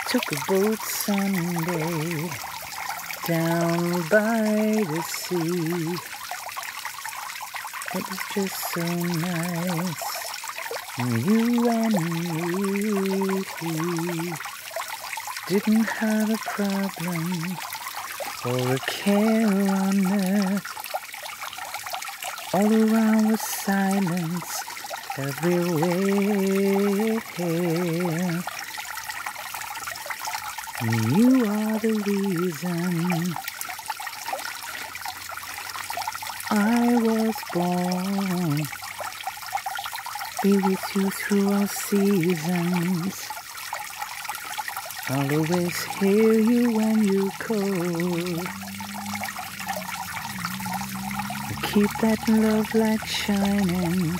took a boat Sunday down by the sea. It was just so nice, you and me. Didn't have a problem or a care on earth. All around was silence everywhere. You are the reason I was born. Be with you through all seasons. I'll always hear you when you call. Keep that love light shining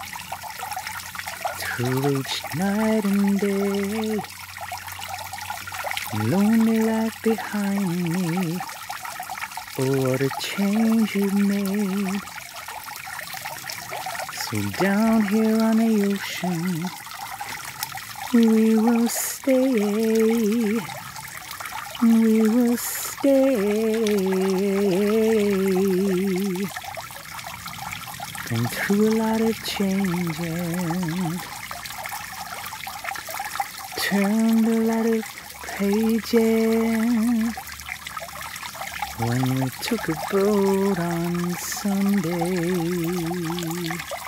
through each night and day. Lonely life behind me, oh what a change you've made. So down here on the ocean, we will stay, we will stay. Been through a lot of changes, turned a lot of pages when we took a boat on Sunday.